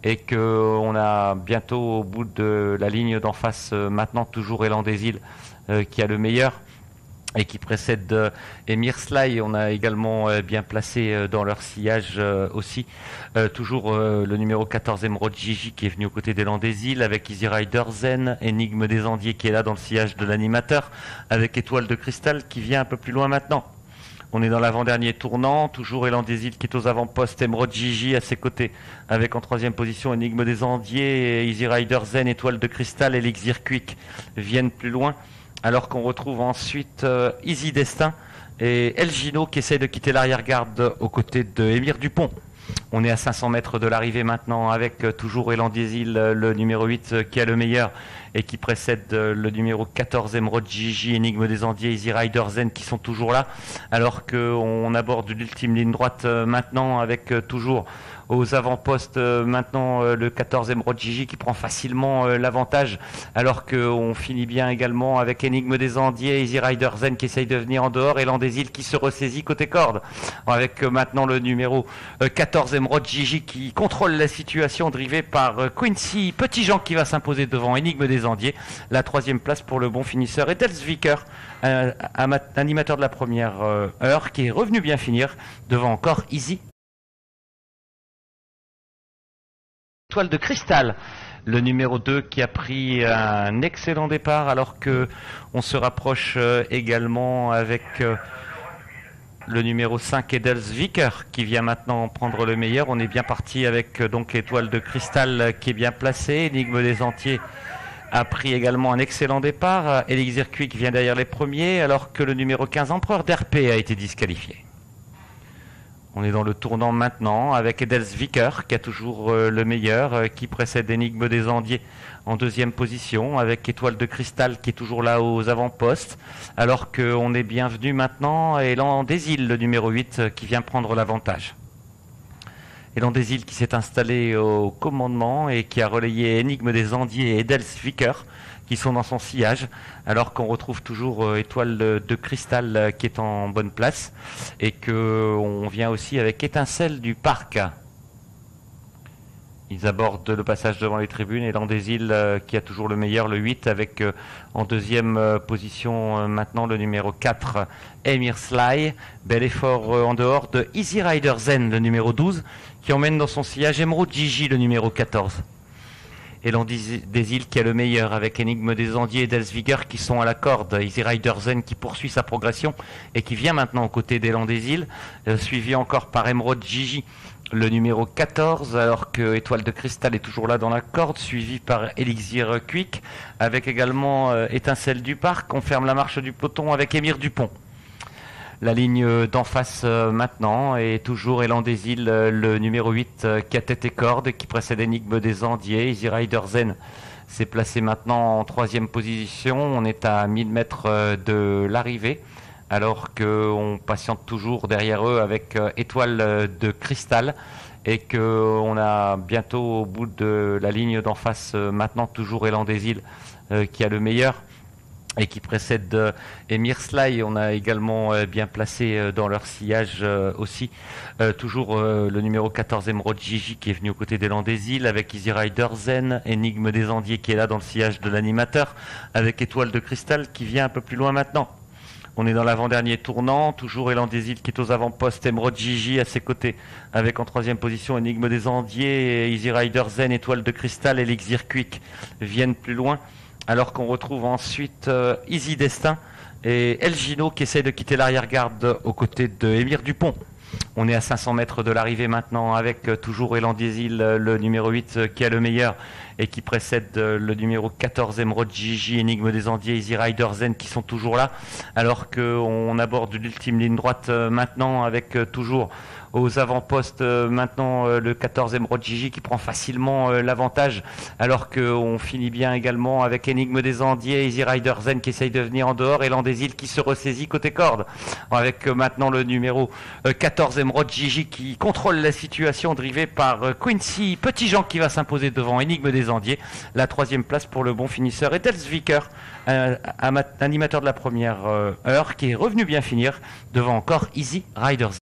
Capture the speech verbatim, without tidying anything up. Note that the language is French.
et qu'on a bientôt au bout de la ligne d'en face euh, maintenant toujours Élan des Îles euh, qui a le meilleur et qui précède euh, Emir Sly. On a également euh, bien placé euh, dans leur sillage euh, aussi euh, toujours euh, le numéro quatorze Emerald Gigi qui est venu aux côtés d'Élan des Îles avec Easy Rider Zen, Énigme des Andiers qui est là dans le sillage de l'animateur avec Étoile de Cristal qui vient un peu plus loin maintenant. On est dans l'avant-dernier tournant, toujours Élan des Îles qui est aux avant-postes, Emerald Gigi à ses côtés, avec en troisième position Énigme des Andiers, Easy Rider Zen, Étoile de Cristal, Elixir Quick viennent plus loin, alors qu'on retrouve ensuite euh, Easy Destin et El Gino qui essaye de quitter l'arrière-garde aux côtés de Émir Dupont. On est à cinq cents mètres de l'arrivée maintenant avec euh, toujours Élan des Îles, euh, le numéro huit euh, qui a le meilleur et qui précède euh, le numéro quatorze Emerald Gigi, Énigme des Andiers, Easy Rider Zen qui sont toujours là, alors qu'on aborde l'ultime ligne droite euh, maintenant avec euh, toujours aux avant-postes euh, maintenant euh, le quatorze Emerald Gigi qui prend facilement euh, l'avantage, alors qu'on finit bien également avec Énigme des Andiers, Easy Rider Zen qui essaye de venir en dehors, Élan des Îles qui se ressaisit côté corde, avec euh, maintenant le numéro euh, quatorze Emerald Gigi qui contrôle la situation, drivé par euh, Quincy Petit-Jean qui va s'imposer devant Énigme des Andiers. La troisième place pour le bon finisseur est Elsviker, un, un animateur de la première euh, heure qui est revenu bien finir devant encore Easy Étoile de Cristal, le numéro deux qui a pris un excellent départ alors que on se rapproche euh, également avec euh, le numéro cinq Edelsviker qui vient maintenant prendre le meilleur. On est bien parti avec euh, donc Étoile de Cristal euh, qui est bien placé. Énigme des Andiers a pris également un excellent départ. Elixir Quick vient derrière les premiers alors que le numéro quinze Empereur d'R P a été disqualifié. On est dans le tournant maintenant avec Edelsviker qui a toujours euh, le meilleur, euh, qui précède Énigme des Andiers en deuxième position avec Étoile de Cristal qui est toujours là aux avant-postes, alors qu'on est bienvenu maintenant à Élan des Îles, le numéro huit, euh, qui vient prendre l'avantage. Élan des Îles qui s'est installé au commandement et qui a relayé Énigme des Andiers et Edelsviker qui sont dans son sillage, alors qu'on retrouve toujours euh, Étoile de Cristal euh, qui est en bonne place et qu'on vient aussi avec Étincelle du Parc. Ils abordent le passage devant les tribunes. Élan des Îles euh, qui a toujours le meilleur, le huit, avec euh, en deuxième euh, position euh, maintenant le numéro quatre, Emir Sly. Bel effort euh, en dehors de Easy Rider Zen, le numéro douze, qui emmène dans son sillage Emerald Gigi, le numéro quatorze. Élan des Îles qui a le meilleur avec Énigme des Andiers et Delsviger qui sont à la corde. Easy Rider Zen qui poursuit sa progression et qui vient maintenant aux côtés d'Élan des Îles, euh, suivi encore par Emerald Gigi, le numéro quatorze, alors que Étoile de Cristal est toujours là dans la corde, suivi par Elixir Quick, avec également euh, Étincelle du Parc. On ferme la marche du peloton avec Émir Dupont. La ligne d'en face euh, maintenant est toujours Élan des Îles, euh, le numéro huit euh, qui a tête et corde, qui précède Énigme des Andiers. Easy Rider Zen s'est placé maintenant en troisième position. On est à mille mètres euh, de l'arrivée, alors qu'on patiente toujours derrière eux avec euh, Étoile euh, de Cristal et qu'on a bientôt au bout de la ligne d'en face euh, maintenant toujours Élan des Îles euh, qui a le meilleur et qui précède euh, Emir Sly. On a également euh, bien placé euh, dans leur sillage euh, aussi euh, toujours euh, le numéro quatorze Emerald Gigi qui est venu aux côtés d'Élan des Îles avec Easy Rider Zen, Énigme des Andiers qui est là dans le sillage de l'animateur avec Étoile de Cristal qui vient un peu plus loin maintenant. On est dans l'avant-dernier tournant, toujours Élan des Îles qui est aux avant-postes, Emerald Gigi à ses côtés, avec en troisième position Énigme des Andiers, Easy Rider Zen, Étoile de Cristal, Elixir Quick viennent plus loin, alors qu'on retrouve ensuite euh, Easy Destin et El Gino qui essaye de quitter l'arrière-garde aux côtés de Émir Dupont. On est à cinq cents mètres de l'arrivée maintenant avec euh, toujours Élan des Îles, euh, le numéro huit euh, qui a le meilleur et qui précède euh, le numéro quatorze Emerald Gigi, Énigme des Andiers, Easy Rider Zen qui sont toujours là, alors qu'on aborde l'ultime ligne droite euh, maintenant avec euh, toujours aux avant-postes euh, maintenant euh, le quatorze Emerald Gigi qui prend facilement euh, l'avantage, alors qu'on finit bien également avec Énigme des Andiers, Easy Rider Zen qui essaye de venir en dehors, Élan des Îles qui se ressaisit côté corde, avec euh, maintenant le numéro euh, quatorze Emerald Gigi qui contrôle la situation, drivé par euh, Quincy Petit-Jean qui va s'imposer devant Énigme des Andiers. La troisième place pour le bon finisseur est Elsviker, un, un animateur de la première euh, heure qui est revenu bien finir devant encore Easy Rider Zen.